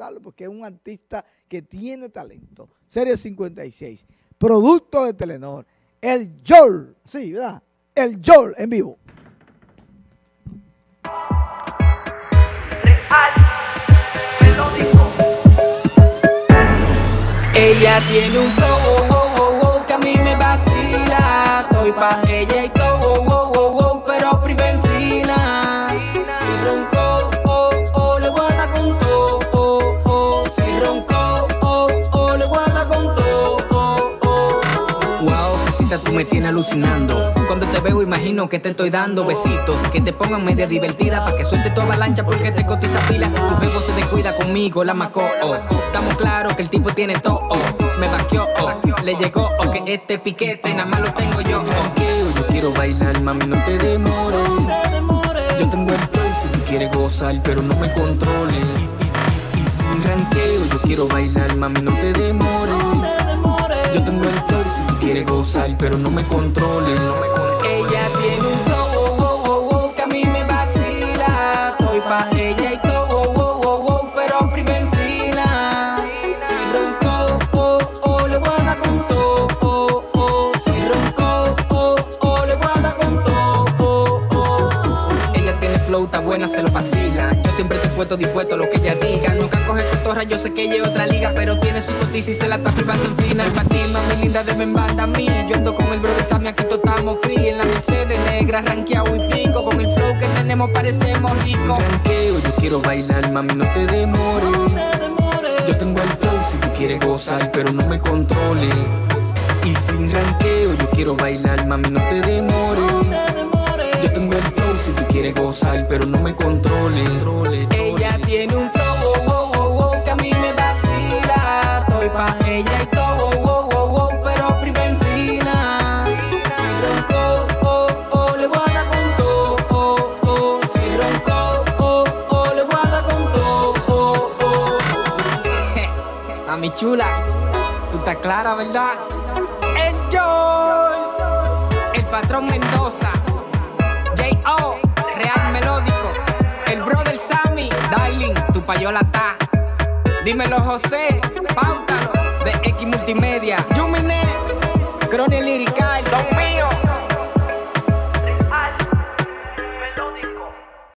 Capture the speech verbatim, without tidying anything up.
felicitarlo porque es un artista que tiene talento. Serie cincuenta y seis, producto de Telenor. El Yol, sí, ¿verdad? El Yol en vivo. Ella tiene un flow, oh, oh, oh, oh, que a mí me vacila. Estoy pa' ella y todo, oh, oh, oh, oh, pero priven fina. Si roncó, oh, oh, le guarda con todo, oh, oh. Si roncó, oh, oh, le guarda con todo, oh, oh. Wow, Jesita, tú me tienes alucinando. Cuando te veo imagino que te estoy dando besitos que te pongan media divertida pa' que suelte tu avalancha porque te cotiza pila. Si tu jefe se descuida conmigo, la macó, oh. Estamos claros que el tipo tiene todo, oh. Me vaqueó, oh. Le llegó, oh. Que este piquete nada más lo tengo yo, oh. Yo quiero bailar, mami, no te demores. Yo tengo el flow si tú quieres gozar, pero no me controles. Y, y, y, y sin ranqueo, yo quiero bailar, mami, no te demores. Yo tengo el flow si tú quieres gozar, pero no me controles. Ella tiene un flow, oh, oh, oh, oh, que a mí me vacila. Estoy pa' ella y todo, oh, oh, oh, oh, pero priven fina. Si roncó, oh, oh, le guarda con todo, oh, oh. Si roncó, oh, oh, le guarda con todo, oh, oh. Ella tiene flow, está buena, se lo vacila. Yo siempre te he puesto dispuesto a lo que ella diga. Nunca coge cotorra, yo sé que ella es otra liga, pero tiene su cotiza y se la está privando en final. Pa' ti, mami linda, de banda a mí. Yo ando con el brother Sammy, aquí todos estamos free. En la Mercedes negra, ranqueado y pico. Con el flow que tenemos parecemos ricos. Sin ranqueo, yo quiero bailar, mami, no te demores. Yo tengo el flow si tú quieres gozar, pero no me controles. Y sin ranqueo, yo quiero bailar, mami, no te demores. Yo tengo el flow si tú quieres gozar, pero no me controles. Ella tiene un flow, oh, oh, oh, oh, que a mí me vacila. Estoy pa' ella y todo, oh, oh, oh, pero priven fina. Si roncó, oh, oh, le guarda con todo, oh, oh. Si roncó, oh, oh, le guarda con todo, oh, oh. Mami chula, tú estás clara, ¿verdad? El Yol, el patrón Mendoza, J O, Real Melódico, el brother Sammy, Darling, tu payola está. Dímelo José, Páutalo, de X Multimedia, Yumine, Crony Lirical, son míos.